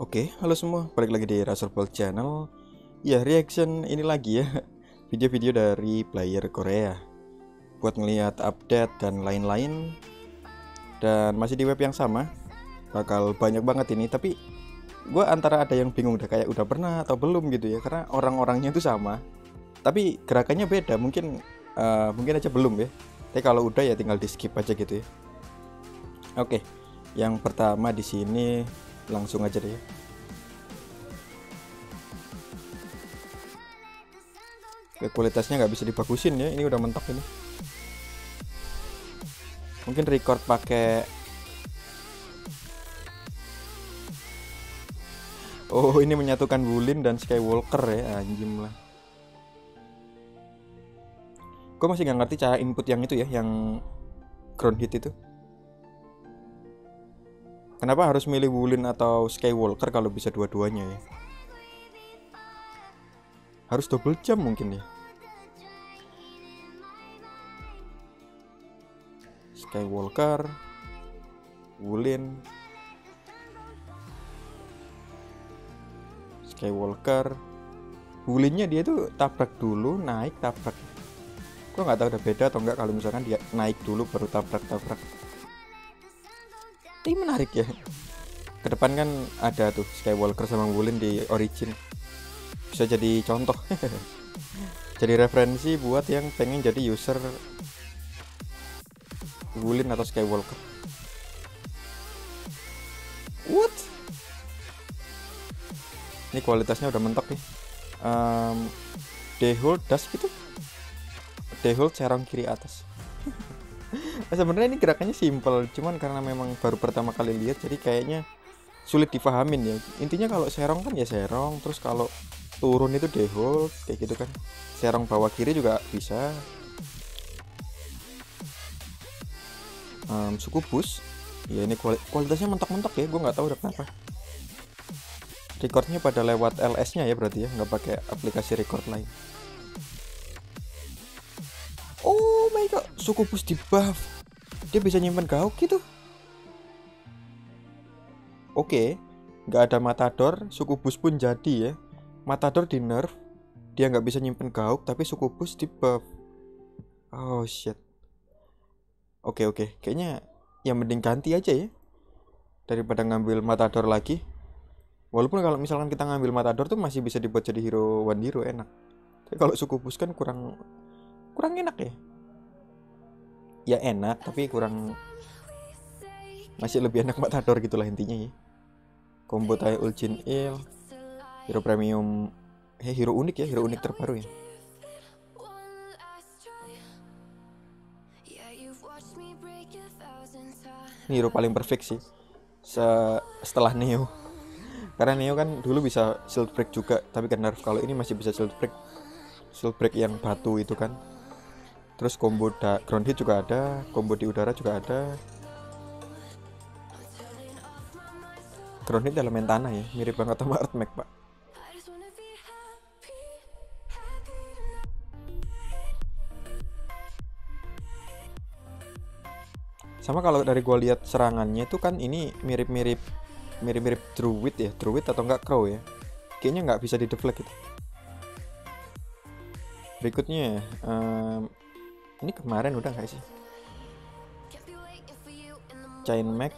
Oke, halo semua, balik lagi di Rasurpol Channel. Ya, reaction ini lagi ya, video-video dari player Korea buat ngelihat update dan lain-lain. Dan masih di web yang sama, bakal banyak banget ini. Tapi gue antara ada yang bingung, udah kayak udah pernah atau belum gitu ya, karena orang-orangnya itu sama, tapi gerakannya beda. Mungkin aja belum ya. Tapi kalau udah ya tinggal di skip aja gitu ya. Oke, yang pertama di sini langsung aja deh. Kualitasnya nggak bisa dibagusin ya, ini udah mentok ini. Mungkin record pakai, oh ini menyatukan Wulin dan Skywalker ya, anjim lah. Gue masih nggak ngerti cara input yang itu ya, yang ground hit itu. Kenapa harus milih Wulin atau Skywalker kalau bisa dua-duanya ya? Harus double jump mungkin ya. Skywalker, Wulin, Skywalker. Wulinnya dia tuh tabrak dulu, naik tabrak. Gue nggak tahu udah beda atau enggak kalau misalkan dia naik dulu baru tabrak. Ini menarik ya. Kedepan kan ada tuh Skywalker sama Wulin di Origin. Bisa jadi contoh. Jadi referensi buat yang pengen jadi user Wulin atau Skywalker. What? Ini kualitasnya udah mentok nih. Dehold dash gitu. Dehold serong kiri atas. Sebenarnya ini gerakannya simple, cuman karena memang baru pertama kali lihat jadi kayaknya sulit dipahamin ya. Intinya kalau serong kan ya serong, terus kalau turun itu dehold kayak gitu kan. Serong bawah kiri juga bisa. Suku boost ya, ini kualitasnya mentok-mentok ya, gue nggak tahu udah kenapa. Recordnya pada lewat LS nya ya berarti ya, nggak pakai aplikasi record lain. Oh my god, suku boost di buff, dia bisa nyimpen gauk gitu. Oke, nggak ada matador, suku boost pun jadi ya. Matador di nerf, dia nggak bisa nyimpen gauk, tapi suku boost di buff. Oh shit. Oke, kayaknya yang mending ganti aja ya daripada ngambil matador lagi. Walaupun kalau misalkan kita ngambil matador tuh masih bisa dibuat jadi hero one hero, enak. Tapi kalau suku boost kan kurang enak ya. Ya enak tapi kurang, masih lebih enak matador gitulah intinya ya. Combo Tai Ulchin Il, hero premium, hero unik ya, hero unik terbaru ya. Ini hero paling perfect sih setelah Neo. Karena Neo kan dulu bisa shield break juga, tapi kan nerf. Kalau ini masih bisa shield break yang batu itu kan. Terus combo ground hit juga ada, combo di udara juga ada. Ground hit elemen tanah ya, mirip banget sama Earthmech pak. Sama kalau dari gua lihat serangannya itu kan ini mirip-mirip druid ya, druid atau enggak crow ya. Kayaknya nggak bisa di deflect gitu. Berikutnya ini kemarin udah nggak sih? Chain Mag.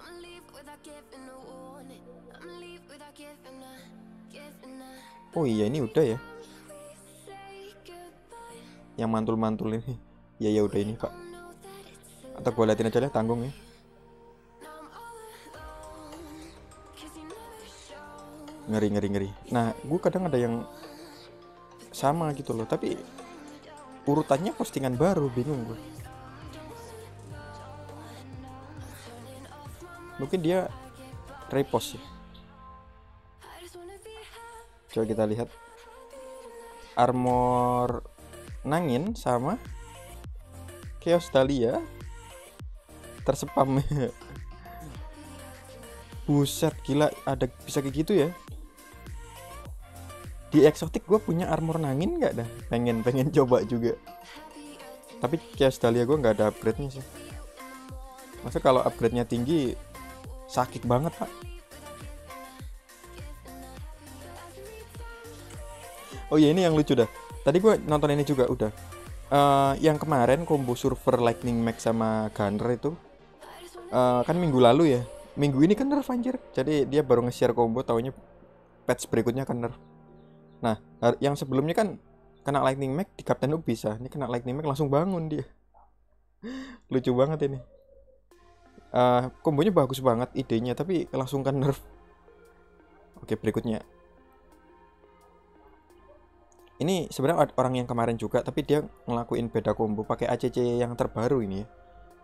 Oh iya ini udah ya. Yang mantul-mantul ini. Ya udah ini pak. Atau gue liatin aja deh, tanggung ya. Ngeri. Nah gue kadang ada yang sama gitu loh, tapi urutannya postingan baru, bingung gue. Mungkin dia repost ya. Coba kita lihat armor Nangin sama Chaos Dahlia terspam. Buset gila, ada bisa kayak gitu ya. Di eksotik gue punya armor Nangin nggak dah, pengen coba juga. Tapi Chaos Dahlia gue nggak ada upgrade nya sih. Masa kalau upgrade nya tinggi sakit banget pak. Oh iya, ini yang lucu dah. Tadi gue nonton ini juga udah. Yang kemarin combo Surfer Lightning Max sama Gunner itu kan minggu lalu ya. Minggu ini kan nerf anjir. Jadi dia baru nge-share combo, taunya patch berikutnya kan nerf. Nah, yang sebelumnya kan kena Lightning Mac di Captain Hook bisa. Ini kena Lightning Mac langsung bangun dia. Lucu banget ini. Kombonya bagus banget idenya, tapi langsung kan nerf. Oke, berikutnya. Ini sebenarnya orang yang kemarin juga, tapi dia ngelakuin beda combo pakai ACC yang terbaru ini ya.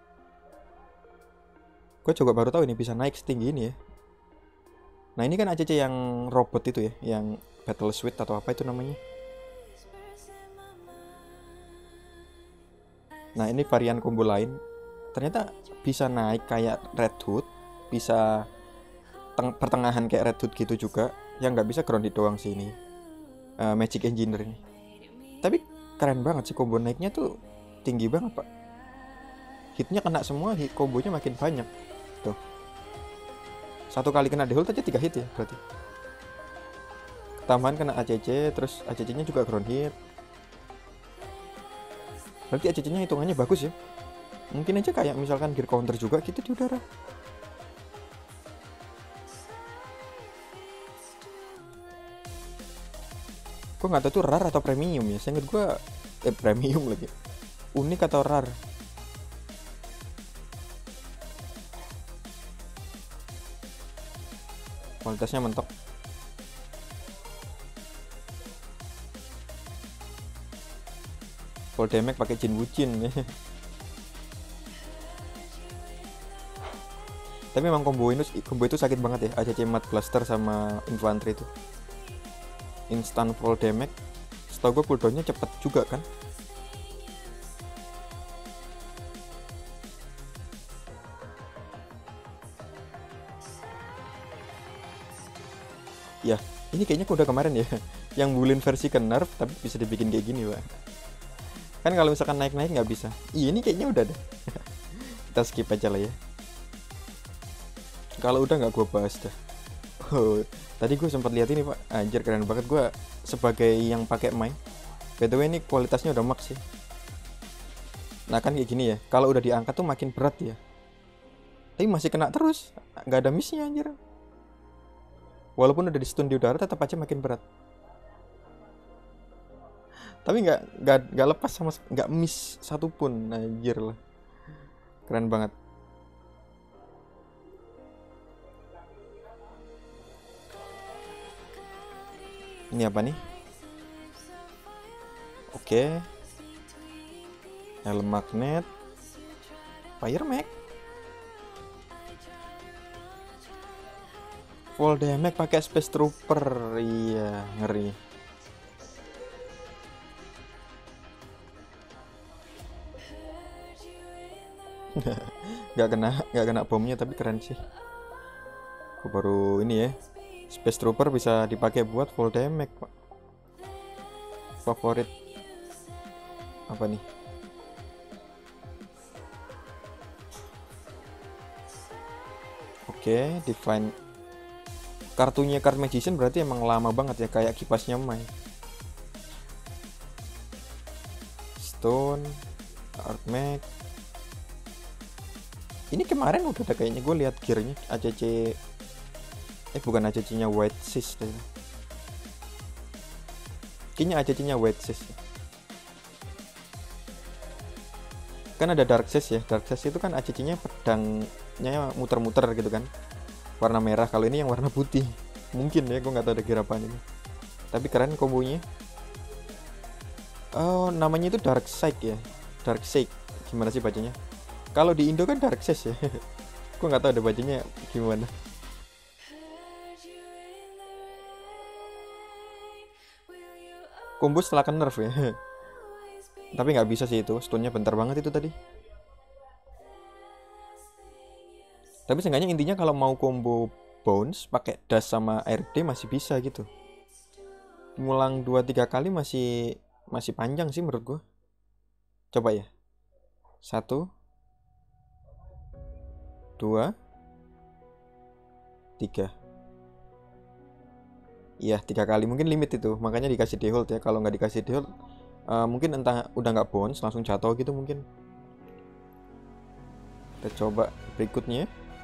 Gue juga baru tahu ini bisa naik setinggi ini ya. Nah, ini kan ACC yang robot itu ya, yang Battle Suite atau apa itu namanya. Nah, ini varian combo lain. Ternyata bisa naik kayak Red Hood, bisa pertengahan kayak Red Hood gitu juga. Yang nggak bisa grounded doang sih ini. Magic Engineer ini. Tapi keren banget sih combo naiknya tuh tinggi banget pak. Hitnya kena semua, kombonya makin banyak. Tuh. Satu kali kena dehold aja 3 hit ya berarti. Tambahan kena ACC, terus ACC-nya juga ground hit. Berarti ACC-nya hitungannya bagus ya. Mungkin aja kayak misalkan gear counter juga gitu di udara. Gue nggak tahu tuh rare atau premium ya. Saya ingat gue premium lagi. Unik atau rare. Kualitasnya mentok. Full damage pakai Jin Wujin ya. Tapi memang combo itu sakit banget ya. ACC Mad Blaster sama Infantry itu. Instant full damage. Setahu gue cooldownnya cepet juga kan. Ya, ini kayaknya udah kemarin ya. Yang bulin versi ke nerf tapi bisa dibikin kayak gini pak. Kan kalau misalkan naik-naik nggak bisa. Iya, ini kayaknya udah deh. Kita skip aja lah ya. Kalau udah nggak gue bahas dah. Oh, tadi gue sempat lihat ini pak. Anjir keren banget gue sebagai yang pakai main. By the way ini kualitasnya udah max ya. Nah kan kayak gini ya. Kalau udah diangkat tuh makin berat ya. Tapi masih kena terus. Nggak ada missnya anjir. Walaupun udah di stun di udara tetap aja makin berat. Tapi nggak lepas sama, nggak miss satupun, anjir lah. Keren banget. Ini apa nih? Oke. Helm magnet. Fire mag. Full damage pakai Space Trooper. Iya, ngeri. nggak kena bomnya tapi keren sih. Aku baru ini ya. Space Trooper bisa dipakai buat full damage, Pak. Favorit apa nih? Oke, define kartunya Card Magician berarti emang lama banget ya, kayak kipasnya Mai. Stone, Art Mag. Ini kemarin udah ada kayaknya, gue lihat gearnya ACC. Bukan ACC-nya White Sis deh. Kayaknya ACC-nya White Sis. Kan ada Dark Sis ya. Dark Sis itu kan ACC-nya pedangnya muter-muter gitu kan. Warna merah. Kalau ini yang warna putih. Mungkin ya, gue nggak tahu ada gear apaan ini. Tapi keren kombonya. Oh, namanya itu Dark Side ya. Dark Side. Gimana sih bacanya? Kalau di Indo kan Dark Sis ya. Gue nggak tahu ada bacanya gimana. Combo setelah ke nerf ya. Tapi nggak bisa sih itu, stunnya bentar banget itu tadi. Tapi seenggaknya intinya kalau mau combo bounce pakai dash sama RD masih bisa gitu. Ngulang 2-3 kali masih panjang sih menurut gue. Coba ya. 1 2 3. Iya 3 kali mungkin limit itu, makanya dikasih dehold ya. Kalau nggak dikasih dehold, mungkin entah udah nggak bounce langsung jatuh gitu mungkin. Kita coba berikutnya.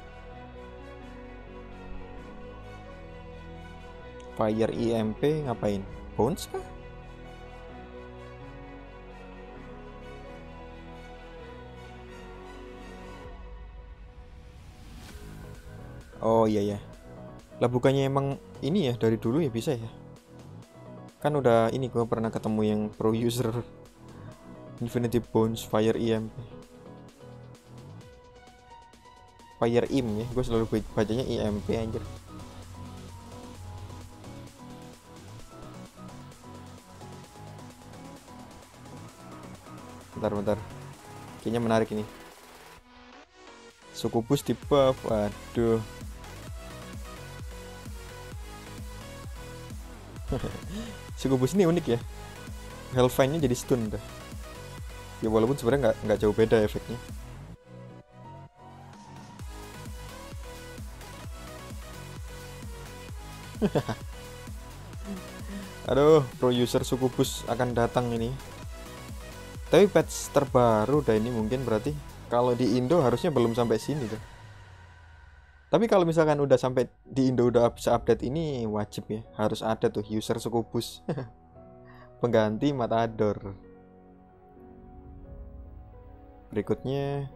Fire EMP ngapain? Bounce kah? Oh iya ya. Lah bukannya emang ini ya dari dulu ya bisa ya? Kan udah ini gue pernah ketemu yang pro user Infinity Bounce Fire EMP. Fire IM ya, gue selalu bacanya IMP anjir. Bentar. Kayaknya menarik ini. Succubus di buff, waduh. Succubus ini unik ya. Hellfine-nya jadi stun tuh. Ya walaupun sebenarnya nggak jauh beda efeknya. Aduh, pro user Succubus akan datang ini. Tapi patch terbaru dah ini mungkin berarti. Kalau di Indo harusnya belum sampai sini tuh. Tapi kalau misalkan udah sampai di Indo udah bisa update ini wajib ya, harus ada tuh user Succubus. Pengganti Matador. Berikutnya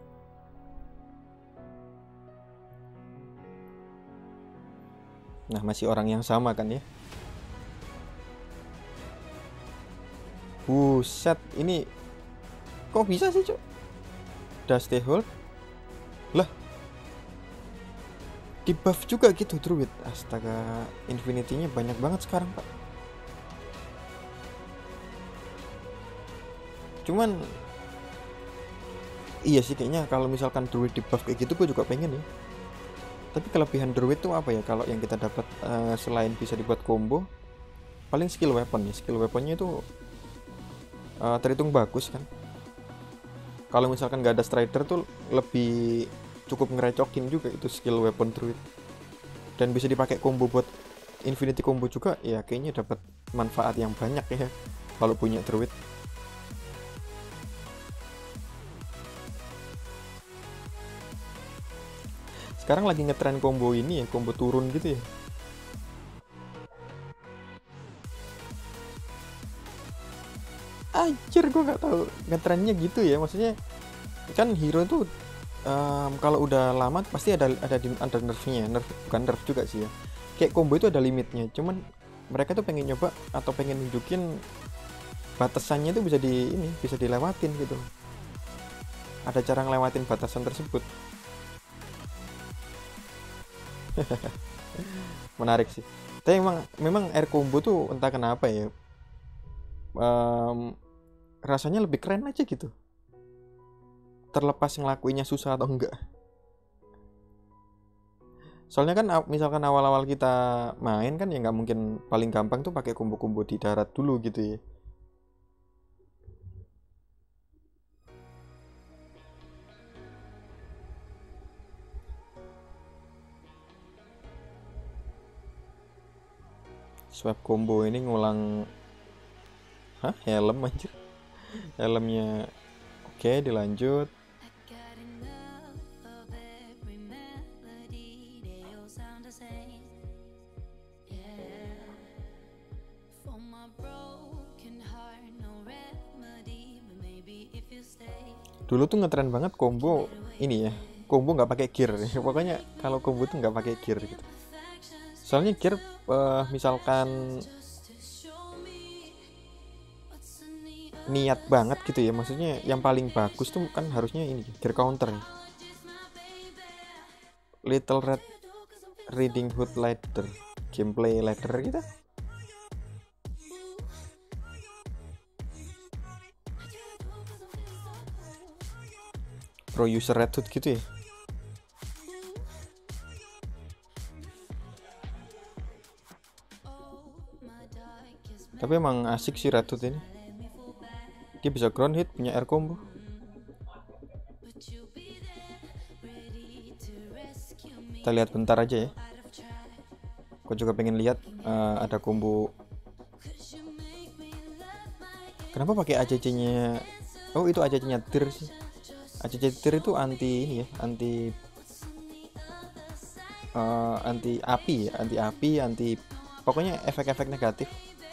nah masih orang yang sama kan ya. Buset, ini kok bisa sih cok? Dusty Hold lah, di buff juga gitu Druid. Astaga, Infinity-nya banyak banget sekarang pak. Cuman iya sih kayaknya kalau misalkan Druid di buff kayak gitu gue juga pengen ya. Tapi kelebihan Druid tuh apa ya? Kalau yang kita dapat selain bisa dibuat combo, paling skill weapon ya. Skill weaponnya itu terhitung bagus kan. Kalau misalkan nggak ada Strider tuh lebih cukup ngerecokin juga itu skill weapon Druid. Dan bisa dipakai combo buat Infinity combo juga ya, kayaknya dapat manfaat yang banyak ya kalau punya Druid. Sekarang lagi ngetren combo ini ya, combo turun gitu ya. Anjir, gue nggak tahu ngetrennya gitu ya. Maksudnya kan hero tuh kalau udah lama pasti ada nerfnya, nerf bukan nerf juga sih ya. Kayak combo itu ada limitnya. Cuman mereka tuh pengen nyoba atau pengen nunjukin batasannya tuh bisa dilewatin gitu. Ada cara ngelewatin batasan tersebut. Menarik sih. Tapi memang air combo tuh entah kenapa ya, rasanya lebih keren aja gitu. Terlepas ngelakuinnya susah atau enggak. Soalnya kan misalkan awal-awal kita main kan ya nggak mungkin, paling gampang tuh pakai combo-combo di darat dulu gitu ya. Swap combo ini ngulang. Hah? Helm anjir. Helmnya oke, dilanjut. Dulu tuh ngetren banget combo ini ya, combo nggak pakai gear. Pokoknya kalau combo tuh nggak pakai gear gitu. Soalnya gear misalkan niat banget gitu ya, maksudnya yang paling bagus tuh kan harusnya ini gear counter. Little Red Riding Hood ladder, gameplay ladder gitu. Pro user Red Hood gitu ya. Tapi emang asik sih Red Hood ini. Dia bisa ground hit, punya air combo. Kita lihat bentar aja ya Gue juga pengen lihat ada combo. Kenapa pakai ACC-nya? Oh, itu ACC-nya Tyr sih. ACC Tyr itu anti ini ya, anti api, anti pokoknya efek-efek negatif.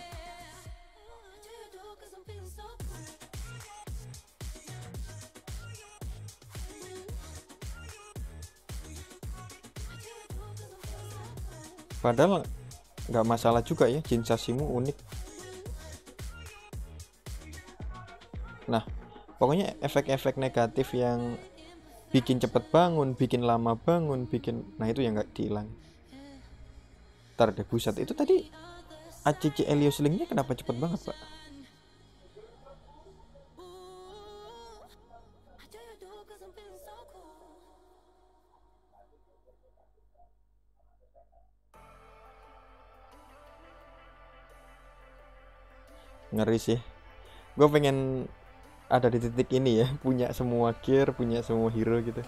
Padahal nggak masalah juga ya, Jin Sashimu unik. Nah, pokoknya efek-efek negatif yang bikin cepet bangun, bikin lama bangun, nah itu yang nggak dihilang. Ntar deh, buset, itu tadi ACC Helios Link-nya kenapa cepet banget, Pak? Ngeri sih. Gue pengen ada di titik ini ya, punya semua gear, punya semua hero gitu.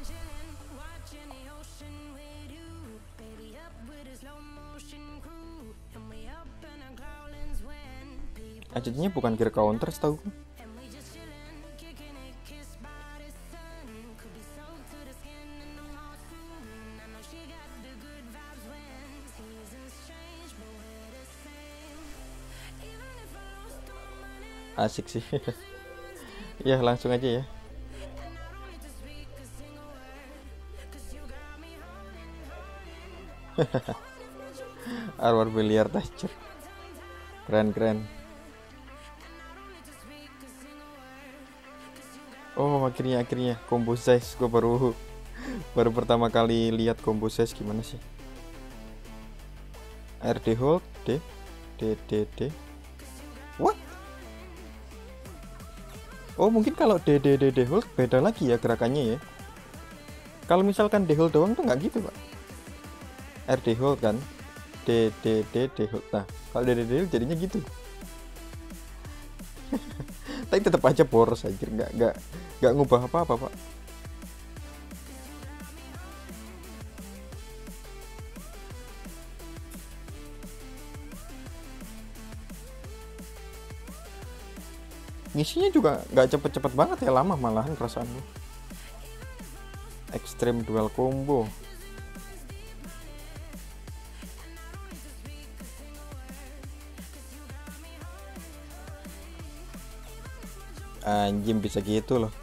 ACC-nya bukan gear counter setahu gue. Asik sih. Ya langsung aja ya. Arwar biliar toucher. Keren. Oh, akhirnya combo size. Gue baru pertama kali lihat combo size gimana sih. RD hold D. What? Oh, mungkin kalau D hold beda lagi ya gerakannya ya. Kalau misalkan D hold doang tuh nggak gitu, Pak. RD hold kan, D hold. Nah, kalau D hold jadinya gitu. Tapi tetap aja boros aja, nggak ngubah apa-apa, Pak. Ngisinya juga nggak cepet-cepet banget ya, lama malahan perasaannya. Extreme dual combo. Anjing bisa gitu loh.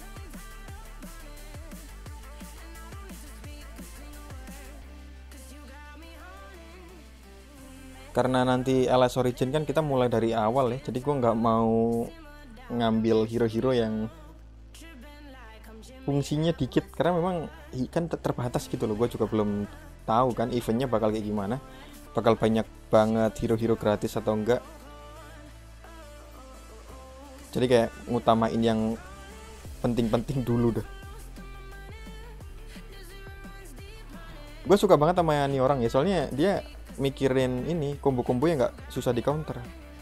Karena nanti LS Origin kan kita mulai dari awal ya, jadi gue nggak mau ngambil hero-hero yang fungsinya dikit, karena memang kan terbatas gitu loh. Gue juga belum tahu kan eventnya bakal kayak gimana, bakal banyak banget hero-hero gratis atau enggak. Jadi kayak ngutamain yang penting-penting dulu dah. Gue suka banget sama ini orang ya, soalnya dia mikirin ini combo-combo yang nggak susah di counter.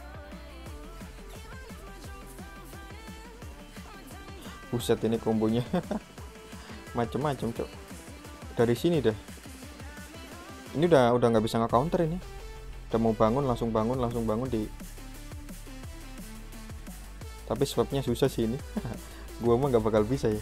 Buset, ini kombonya macem-macem, cok. Dari sini dah. Ini udah nggak bisa nge-counter ini. Udah mau bangun langsung bangun di. Tapi swapnya susah sih ini. Gua mah nggak bakal bisa ya.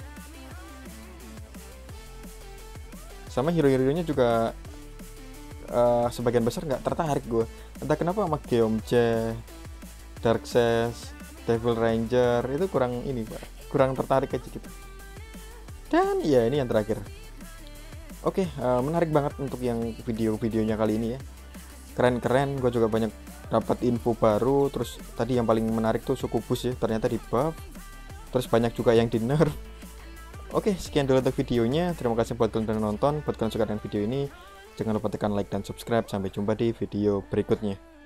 Sama hero-heronya juga sebagian besar nggak tertarik gue. Entah kenapa sama Geomje, Darkseid, Devil Ranger itu kurang ini, Pak. Kurang tertarik aja gitu. Dan ya ini yang terakhir. Oke, menarik banget untuk yang videonya kali ini ya. Keren, gue juga banyak dapat info baru. Terus tadi yang paling menarik tuh Succubus ya, ternyata di buff. Terus banyak juga yang di nerf. Oke, sekian dulu untuk videonya. Terima kasih buat kalian yang nonton. Buat kalian suka dengan video ini, jangan lupa tekan like dan subscribe. Sampai jumpa di video berikutnya.